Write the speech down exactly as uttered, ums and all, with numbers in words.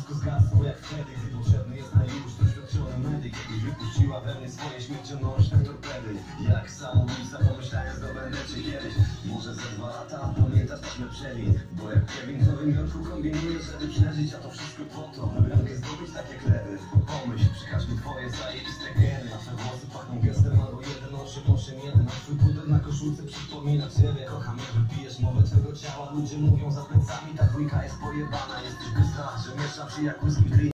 wszystko zgasło jak wtedy, gdy potrzebny jest na już doświadczony medyk. Kiedyś wypuściła we mnie swoje śmiercionośne torpedy. Jak samobójca pomyślałem, zdobędę cię kiedyś. Może za dwa lata pamiętasz taśmę przewin. Bo jak Kevin w Nowym Jorku kombinuje, żeby przeżyć, a to wszystko po to, by rękę zdobyć tak jak lewy. Pomyśl, przekaż mi twoje zajebiste geny. Nasze włosy pachną gestem albo jeden oczy, osiem jeden. A twój puder na koszulce przypomina ciebie. Kocham, jak wypijesz mowę twego ciała. Ludzie mówią za plecami, ta dwójka jest pojebana. Jesteś bystra, że mieszam się jak whisky w